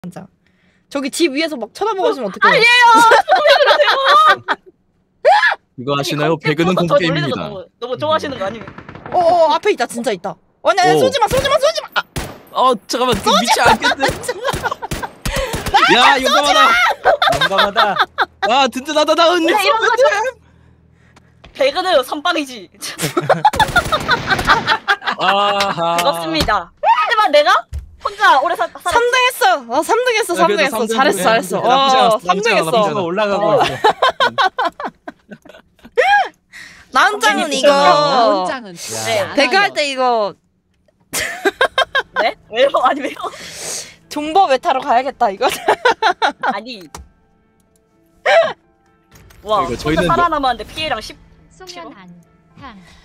자, 저기 집 위에서 막 쳐다보고 있으면 어떡해요? 아니에요. 이거 아시나요? 배그는 저 놀리는 거 공포게임입니다. 너무 좋아하시는 거 아니에요? 앞에 있다. 진짜 있다. 아니 아니 쏘지마. 잠깐만 미치 않겠네. 야 용감하다. 용감하다. 아 든든하다 나 은근. 이런 거죠. 배그는 선빵이지. 아하. 그렇습니다. 하지만 내가 혼자 오래 살았. 3등 했어. 3등 했어. 야, 그래도 3등 했어. 삼등 잘했어. 그래. 잘했어. 나쁘지 않았어, 3등 나쁘지 않아, 했어. 나쁘지 가 올라가고 있어. 나은짱은 이거 나은짱은 네. 배그할 때 이거 네? 왜요? 아니 왜요? 존버 메타로 가야겠다 이거. 아니. 와, 이거 혼자 저희는 살아남았는데 피해량 10. 송연한 향